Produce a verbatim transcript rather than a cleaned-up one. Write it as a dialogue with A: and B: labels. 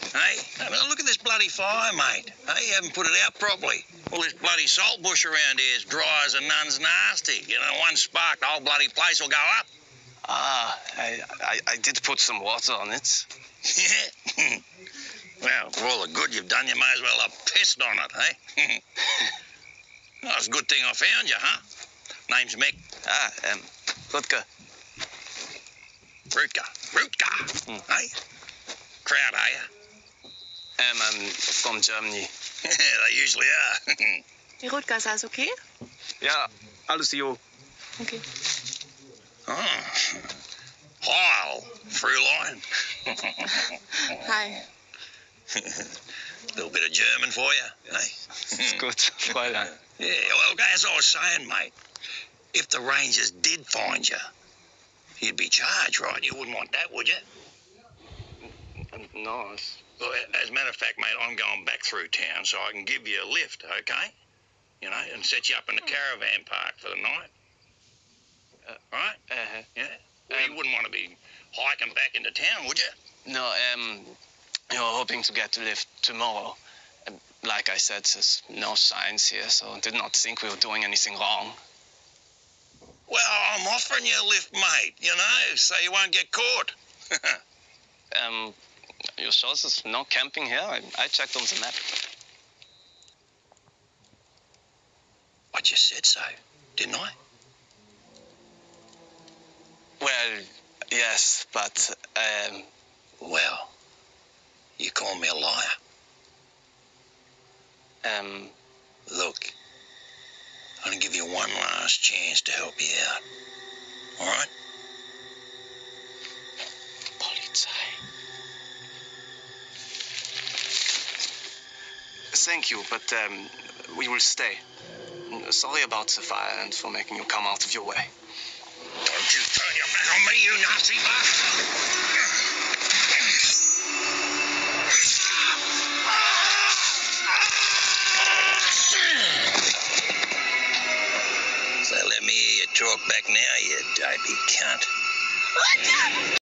A: Hey, I mean, look at this bloody fire, mate. Hey, you haven't put it out properly. All this bloody salt bush around here is dry as a nun's nasty. You know, one spark, the whole bloody place will go up.
B: Ah, I, I, I did put some water on it.
A: Yeah. Well, for all the good you've done, you may as well have pissed on it, eh? Well, it's a good thing I found you, huh? Name's Mick.
B: Ah, um, Rutger.
A: Rutger. Rutger.
B: Hmm.
A: Hey? Crowd, are you?
B: Um, I'm from Germany.
A: Yeah, they usually are.
C: Hey, Rutger, ist alles okay?
B: Ja, alles jo.
C: Okay.
A: Oh. Heil, through line.
C: Hi.
A: A little bit of German for you, eh?
B: Ist gut, Fräulein.
A: Yeah, well, as I was saying, mate, if the Rangers did find you, you'd be charged, right? You wouldn't want that, would you?
B: No, it's...
A: Well, as a matter of fact, mate, I'm going back through town so I can give you a lift, okay? You know, and set you up in the caravan park for the night.
B: Uh,
A: right?
B: Uh-huh.
A: Yeah? Well,
B: Um,
A: you wouldn't want to be hiking back into town, would you?
B: No, um, you're hoping to get a lift tomorrow. Um, like I said, there's no signs here, so I did not think we were doing anything wrong.
A: Well, I'm offering you a lift, mate, you know, so you won't get caught.
B: Um, you sure there's no camping here? I, I checked on the map.
A: I just said so, didn't I?
B: Well, yes, but, um...
A: Well, you call me a liar.
B: Um...
A: Look, I'm going to give you one last chance to help you out. All right?
B: Polizei. Thank you, but, um, we will stay. Sorry about the fire and for making you come out of your way.
A: Don't you turn your back on me, you nasty bastard! So let me hear you talk back now, you dopey cunt.